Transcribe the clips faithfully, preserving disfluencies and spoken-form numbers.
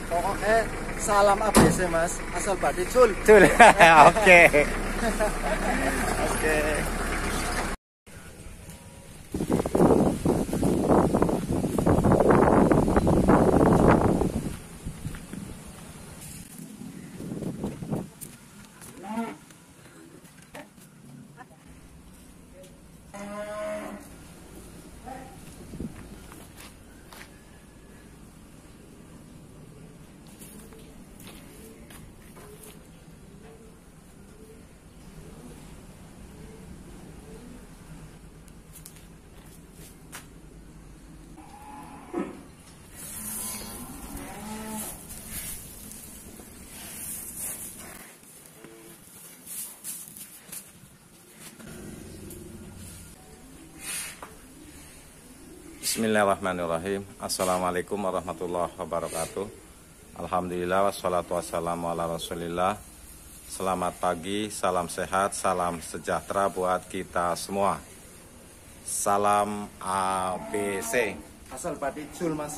Pokoknya salam A B C Mas, asal badi cul. Cul. Oke. Oke. Bismillahirrahmanirrahim. Assalamualaikum warahmatullahi wabarakatuh. Alhamdulillah wassalatu wassalamu ala rasulillah. Selamat pagi, salam sehat, salam sejahtera buat kita semua. Salam A B C, Asal badi cul Mas.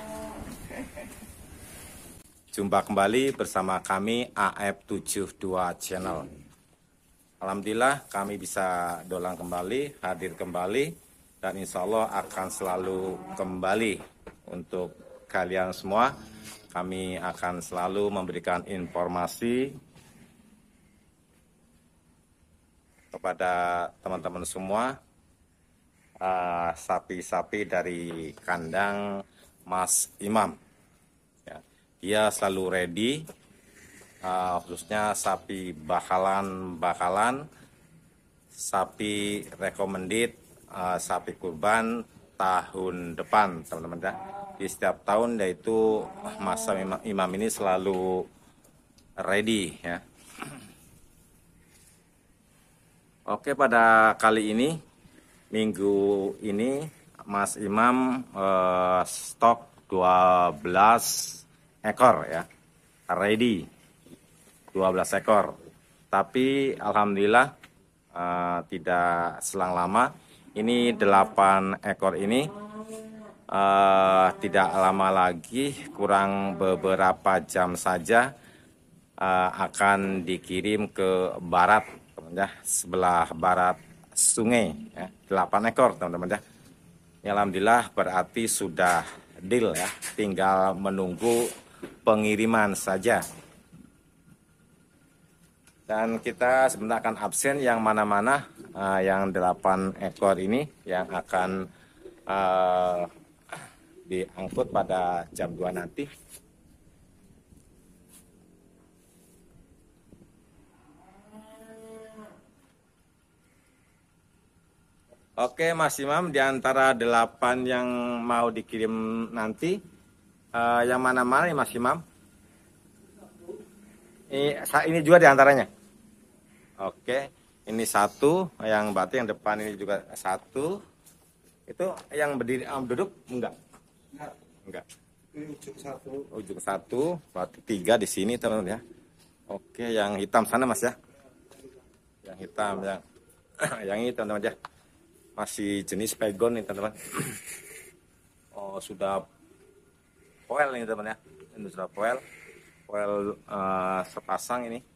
jumpa kembali bersama kami A F tujuh puluh dua Channel. Alhamdulillah kami bisa dolang kembali, hadir kembali, dan insya Allah akan selalu kembali untuk kalian semua. Kami akan selalu memberikan informasi kepada teman-teman semua, uh, sapi-sapi dari kandang Mas Imam. Ya, dia selalu ready, uh, khususnya sapi bakalan-bakalan, sapi recommended, Uh, sapi kurban tahun depan, teman-teman ya. Di setiap tahun yaitu masa imam, imam ini selalu ready ya. Oke, pada kali ini minggu ini Mas Imam uh, stok dua belas ekor ya. Ready dua belas ekor. Tapi alhamdulillah uh, tidak selang lama. Ini delapan ekor ini uh, tidak lama lagi, kurang beberapa jam saja uh, akan dikirim ke barat, teman-teman ya, sebelah barat sungai ya. delapan ekor, teman-teman ya. Ya, alhamdulillah berarti sudah deal ya, tinggal menunggu pengiriman saja. Dan kita sebenarnya akan absen yang mana-mana, uh, yang delapan ekor ini yang akan uh, diangkut pada jam dua nanti. Oke Mas Imam, di antara delapan yang mau dikirim nanti, uh, yang mana-mana ya Mas Imam? Ini, ini juga diantaranya. Oke, ini satu, yang berarti yang depan ini juga satu. Itu yang berdiri um, duduk enggak? Enggak. Enggak. Ujung satu. Ujung satu, berarti tiga di sini teman-teman ya. Oke, yang hitam sana Mas ya. Yang hitam yang yang ini teman-teman ya. Masih jenis pegon nih teman-teman. Oh, sudah poel nih teman-teman ya. Ini sudah poel. Poel uh, sepasang ini.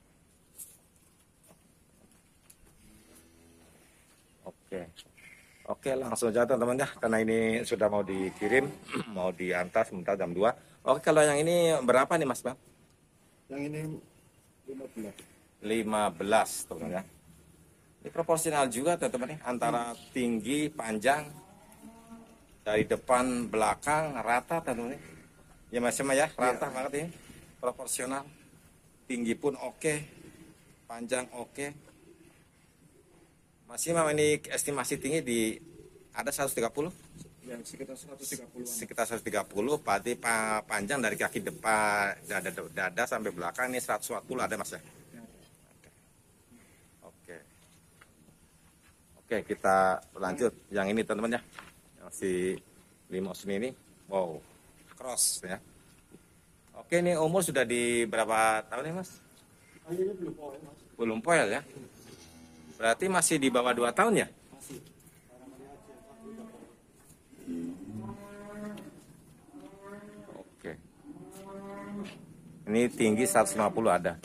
Oke, oke langsung aja teman-teman ya, karena ini sudah mau dikirim, mau diantar sebentar jam dua. Oke, kalau yang ini berapa nih Mas Bang? Yang ini lima belas. lima belas teman-teman ya. Ini proporsional juga teman-teman ya, antara tinggi, panjang, dari depan, belakang, rata teman-teman ya. Mas Imam ya, rata ya, banget ini, proporsional. Tinggi pun oke, panjang oke. Mas Imam, ini estimasi tinggi di ada seratus tiga puluh? Ya, sekitar seratus tiga puluh. Sekitar seratus tiga puluh, berarti panjang dari kaki depan, dada, dada sampai belakang ini seratus empat puluh ada Mas ya? Ya. Oke. Oke, kita lanjut. Yang ini teman-teman ya. Yang si limousin ini, wow, cross ya. Oke, ini umur sudah di berapa tahun nih Mas? Ini belum poel Mas. Belum poel ya? Berarti masih di bawah dua tahun ya? Masih. Oke. Ini tinggi seratus lima puluh ada.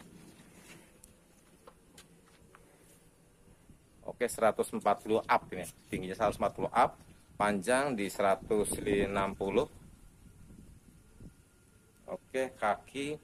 Oke, seratus empat puluh up ini. Tingginya seratus empat puluh up, panjang di seratus enam puluh. Oke, kaki.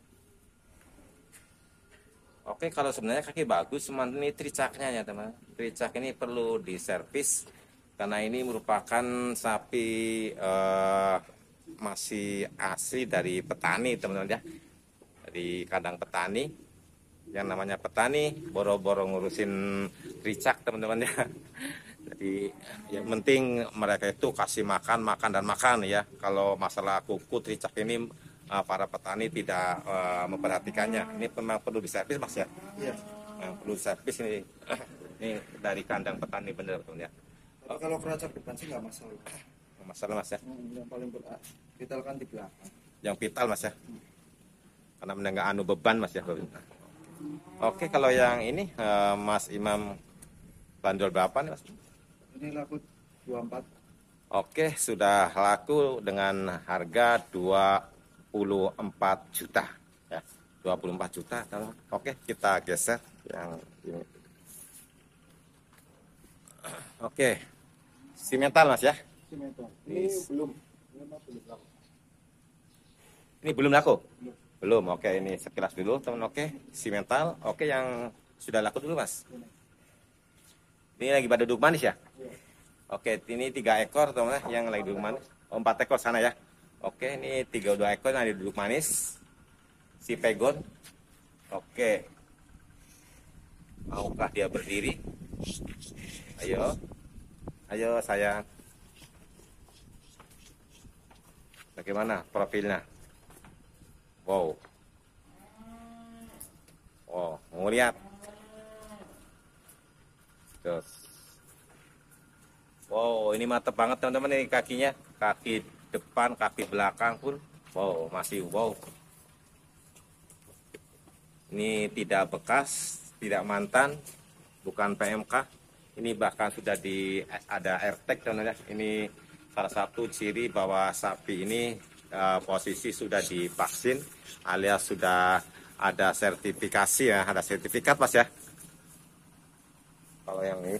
Oke, kalau sebenarnya kaki bagus, cuman ini tricaknya ya teman. Tricak ini perlu diservis karena ini merupakan sapi eh, masih asli dari petani teman-teman ya. Dari kandang petani. Yang namanya petani boro-boro ngurusin tricak teman-teman ya. Jadi yang penting mereka itu kasih makan, makan dan makan ya. Kalau masalah kuku tricak ini para petani tidak uh, memperhatikannya. Ini memang perlu diservis mas ya. Iya. Yang perlu diservis ini. Ini dari kandang petani bener teman ya. Tapi kalau keracak depan sih nggak masalah. Nggak masalah mas ya. Hmm, yang paling berat vital kan di belakang. Yang vital mas ya. Karena menengah anu beban mas ya. Oke, kalau yang ini uh, Mas Imam bandrol berapa nih mas? Ini laku dua puluh empat. Oke, sudah laku dengan harga dua puluh empat juta ya. dua puluh empat juta. Oke, kita geser yang ini. Oke. Simental mas ya. Simental. Ini Yes. belum belum belum laku. Ini belum laku. Belum. Belum. Oke, ini sekilas dulu teman. Oke, simental. Oke, yang sudah laku dulu mas. Ini lagi pada duduk manis ya. Iya. Oke, ini tiga ekor teman yang lagi duduk manis. Oh, empat ekor sana ya. Oke, ini tiga dua ekor yang duduk manis. Si pegon. Oke. Maukah dia berdiri? Ayo. Ayo sayang. Bagaimana profilnya? Wow. Wow, mau lihat. Terus. Wow, ini mantep banget teman-teman ini kakinya. Kaki depan, kaki belakang pun. Wow, masih wow. Ini tidak bekas, tidak mantan, bukan P M K. Ini bahkan sudah di ada AirTag teman-teman. Ini salah satu ciri bahwa sapi ini uh, posisi sudah divaksin alias sudah ada sertifikasi ya, ada sertifikat mas ya. Kalau yang ini.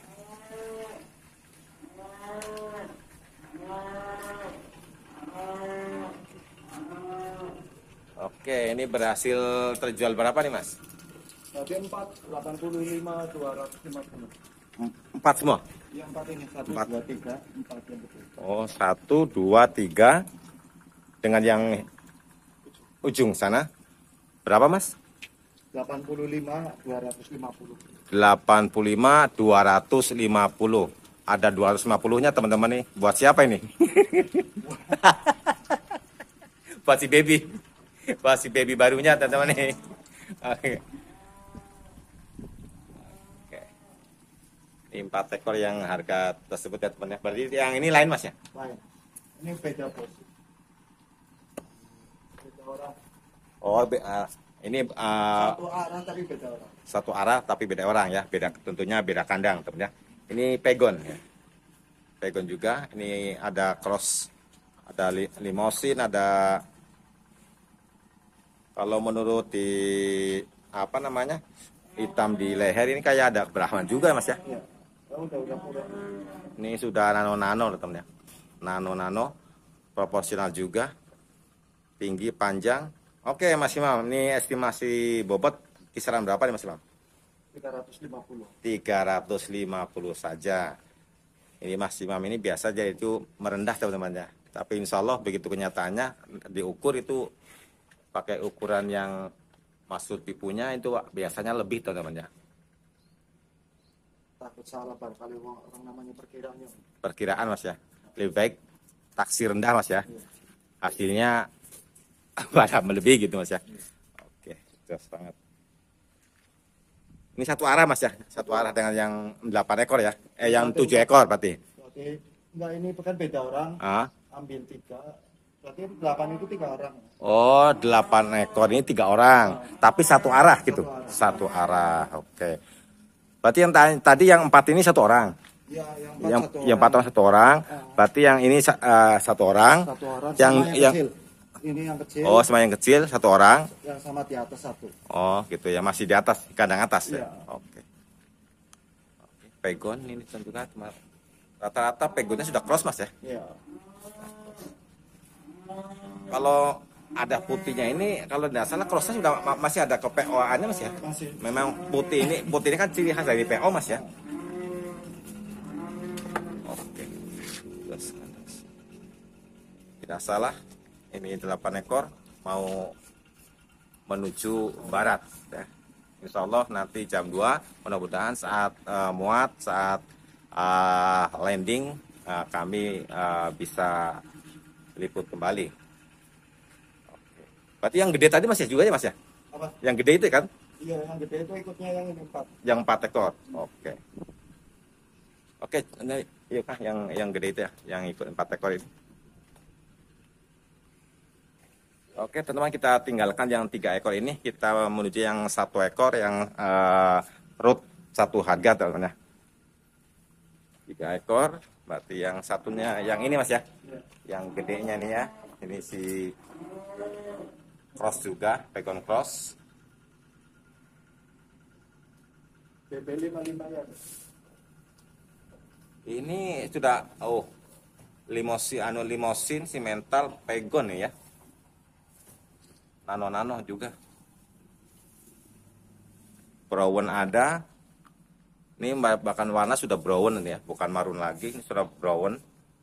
Oke, ini berhasil terjual berapa nih mas? Tadi empat, delapan puluh lima, dua ratus lima puluh. Empat semua? Yang empat ini, satu, Empat. dua, tiga, empat yang betul. Oh, satu, dua, tiga. Dengan yang ujung sana. Berapa mas? delapan puluh lima, dua ratus lima puluh. delapan puluh lima, dua ratus lima puluh. Ada dua ratus lima puluh-nya teman-teman nih. Buat siapa ini? Buat si baby. Buat si baby barunya teman-teman nih. Oke. Oke. Ini empat ekor yang harga tersebut ya teman-teman. Berarti yang ini lain mas ya? Lain. Ini beda bos. Beda orang. Oh, be, uh, ini uh, Satu arah tapi beda orang. satu arah tapi beda orang ya. Beda tentunya beda kandang teman-teman ya. Ini pegon ya. Pegon juga. Ini ada cross, ada li, limosin, ada kalau menurut di apa namanya hitam di leher ini kayak ada Brahman juga mas ya. Iya. Oh, udah udah udah. Ini sudah nano-nano teman ya. Nano-nano proporsional juga. Tinggi, panjang. Oke Mas Imam, ini estimasi bobot kisaran berapa nih Mas Imam? tiga ratus lima puluh. tiga ratus lima puluh saja. Ini Mas Imam ini biasa aja itu merendah teman-teman ya. Tapi insya Allah begitu kenyataannya diukur itu pakai ukuran yang maksud tipunya itu biasanya lebih teman-teman ya. Takut salah barangkali orang namanya perkiraannya. Perkiraan Mas ya. Lebih baik taksir rendah Mas ya. Hasilnya pada melebihi gitu Mas ya. Oke, jelas banget. Ini satu arah Mas ya. Satu arah dengan yang delapan ekor ya. Eh yang tujuh ekor berarti. Berarti enggak, ini bukan beda orang. Ah. Ambil tiga. Berarti delapan itu tiga orang. Oh, delapan ekor ini tiga orang, tapi satu arah gitu. Satu arah. Oke. Berarti yang tadi yang empat ini satu orang. Ya, yang empat Yang satu yang empat orang satu orang. Berarti yang ini uh, satu orang. Satu orang Yang sama yang yang kecil. ini yang kecil. Oh, sama yang kecil satu orang. Yang sama di atas satu. Oh, gitu ya, masih di atas, kandang atas ya. Iya. Oke. Oke. Pegon ini tentunya cuma rata-rata pegonnya sudah cross Mas ya. Iya. Kalau ada putihnya ini, kalau tidak salah crossnya sudah ma- masih ada ke P O A-nya Mas ya. Masih. Memang putih ini, putih ini kan ciri khas dari P O Mas ya. Oke. Terus, terus. Tidak salah, ini delapan ekor mau menuju barat ya. Insya Allah nanti jam dua, mudah-mudahan saat uh, muat, saat uh, landing uh, kami uh, bisa liput kembali. Oke. Berarti yang gede tadi Mas ya juga ya Mas ya? Apa? Yang gede itu kan? Iya, yang gede itu ikutnya yang ini empat. Yang empat ekor. Oke. Oke, ini iya kah yang yang gede itu ya, yang ikut empat ekor ini. Oke, teman-teman, kita tinggalkan yang tiga ekor ini, kita menuju yang satu ekor yang uh, root satu harga teman-teman ya. Tiga ekor, berarti yang satunya yang ini Mas ya, Iya. yang gedenya nih ya, ini si cross juga, pegon cross. B B lima puluh lima ya. Ini sudah oh limosin anu limosin si mental pegon nih ya. Nano-nano juga. Brown ada. Ini bahkan warna sudah brown ya, bukan marun lagi, ini sudah brown.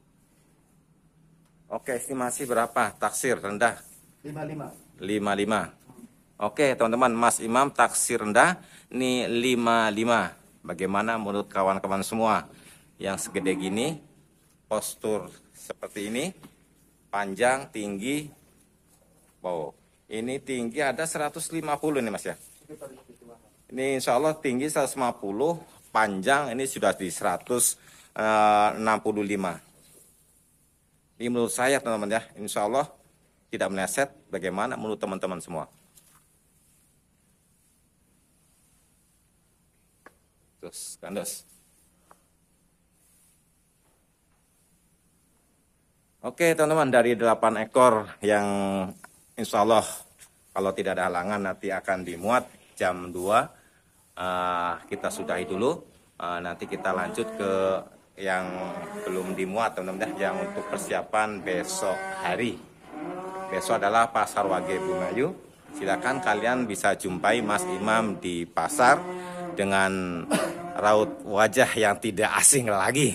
Oke, estimasi berapa? Taksir rendah lima puluh lima. lima puluh lima. Oke, teman-teman, Mas Imam taksir rendah ini lima puluh lima. Bagaimana menurut kawan-kawan semua? Yang segede gini, postur seperti ini, panjang, tinggi. Wow, ini tinggi ada seratus lima puluh nih Mas ya. Ini insya Allah tinggi seratus lima puluh, panjang ini sudah di seratus enam puluh lima. Ini menurut saya teman-teman ya, insya Allah tidak meleset. Bagaimana menurut teman-teman semua? Terus, kandos. Oke teman-teman, dari delapan ekor yang insya Allah kalau tidak ada halangan nanti akan dimuat jam dua. Uh, kita sudahi dulu. Uh, nanti kita lanjut ke yang belum dimuat teman-teman, yang untuk persiapan besok hari. Besok adalah Pasar Wage Bumayu. Silakan kalian bisa jumpai Mas Imam di pasar dengan raut wajah yang tidak asing lagi.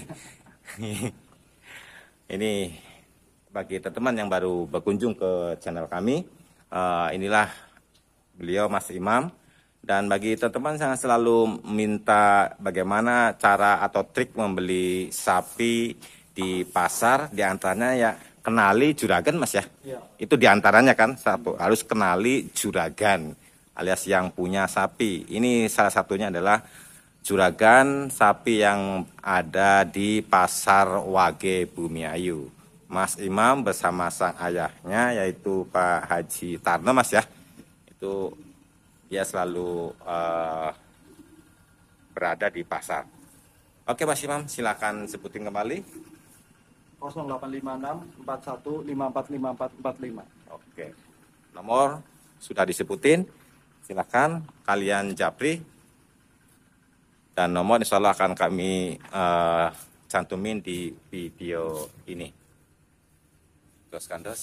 Ini bagi teman-teman yang baru berkunjung ke channel kami, uh, inilah beliau Mas Imam. Dan bagi teman-teman yang selalu minta bagaimana cara atau trik membeli sapi di pasar, diantaranya ya kenali juragan Mas ya. Iya. Itu diantaranya kan, satu harus kenali juragan alias yang punya sapi. Ini salah satunya adalah juragan sapi yang ada di Pasar Wage Bumiayu. Mas Imam bersama sang ayahnya yaitu Pak Haji Tarno Mas ya. Itu dia selalu uh, berada di pasar. Oke Mas Imam, silakan sebutin kembali. nol delapan lima enam empat satu lima empat lima empat empat lima. Oke. Nomor sudah disebutin. Silakan kalian japri. Dan nomor insya Allah akan kami uh, cantumin di video ini. Terus kandos.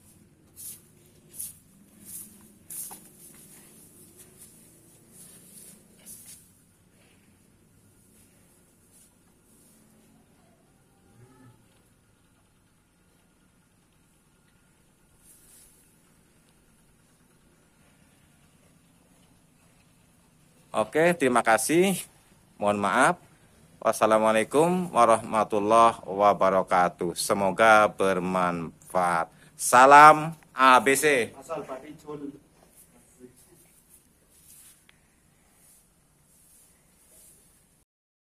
Oke, terima kasih. Mohon maaf. Wassalamualaikum warahmatullahi wabarakatuh. Semoga bermanfaat. Salam A B C. Asal Pak Icul.